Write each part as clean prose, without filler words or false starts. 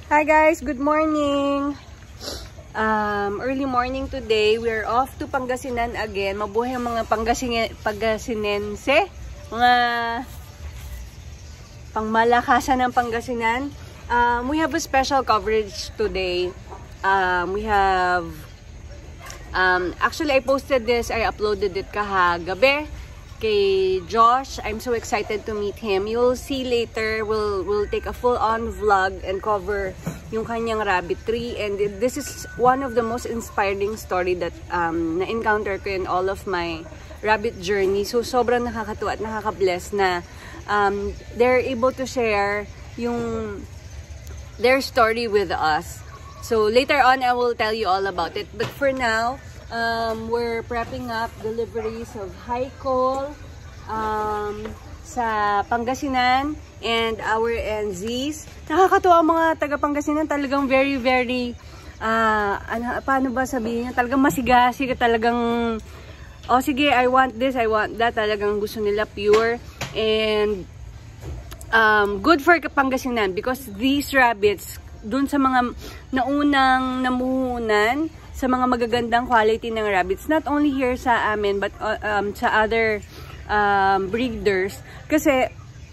Hi guys, good morning. Early morning today. We're off to Pangasinan again. Mabuhay ang mga Pangasinense, mga pangmalakasan ng Pangasinan. We have a special coverage today. We have actually I posted this, I uploaded it kahagabi kay Josh. I'm so excited to meet him. You'll see later. We'll take a full-on vlog and cover yung kanyang rabbit tree. And this is one of the most inspiring story that na-encounter ko in all of my rabbit journey. So sobrang nakakatuwa at nakaka-bless na they're able to share their story with us. So later on, I will tell you all about it. But for now, we're prepping up deliveries of Haikol sa Pangasinan and our NZs. Nakakatuwa mga taga Pangasinan, talagang very paano ba sabihin, talagang masigasig, talagang oh sige, I want this, I want that, talagang gusto nila pure and good for Pangasinan because these rabbits dun sa mga naunang namuhunan sa mga magagandang quality ng rabbits, not only here sa amin but sa other breeders, kasi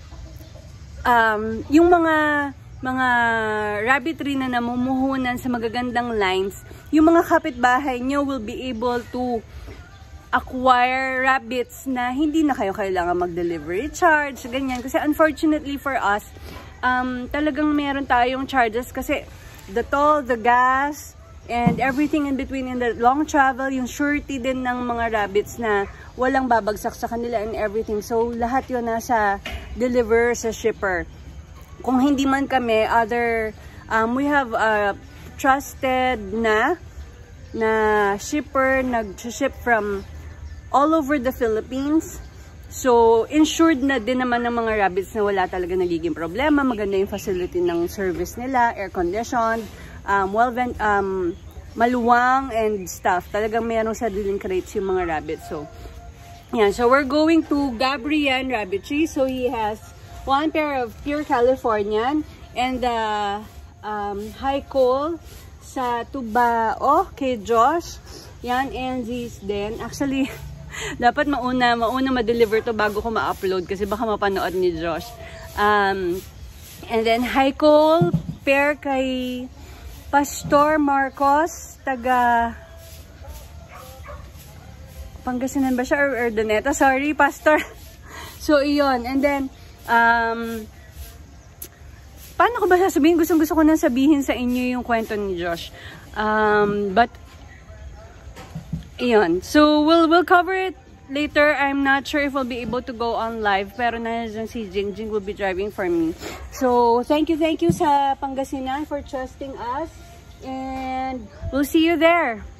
yung mga rabbitry na namumuhunan sa magagandang lines, yung mga kapitbahay nyo will be able to acquire rabbits na hindi na kayo kailangan mag-delivery charge, ganyan. Kasi unfortunately for us, talagang meron tayong charges kasi the toll, the gas, and everything in between in the long travel, yung surety din ng mga rabbits na walang babagsak sa kanila and everything. So, lahat yun nasa deliver sa shipper. Kung hindi man kami, we have a trusted na shipper, nag-ship from all over the Philippines. So, insured na din naman ng mga rabbits na wala talaga nagiging problema. Maganda yung facility ng service nila, air-conditioned, maluwang and stuff. Talagang mayroong sariling crates yung mga rabbits. So, yeah. So, we're going to Gabrian Rabbitry. So, he has one pair of pure Californian and Haikol sa Tubao kay Josh. Yan, and these then. Actually, dapat mauna ma-deliver to bago ko ma-upload kasi baka mapanood ni Josh. And then Haikol pair kay Pastor Marcos, taga Pangasinan ba siya or Urdaneta? Sorry, Pastor. So, iyon. And then, paano ko ba sasabihin? Gusto ko nang sabihin sa inyo yung kwento ni Josh. But, iyon. So, we'll cover it later. I'm not sure if we'll be able to go on live. Pero nandiyan si Jingjing will be driving for me. So, thank you sa Pangasinan for trusting us. And we'll see you there.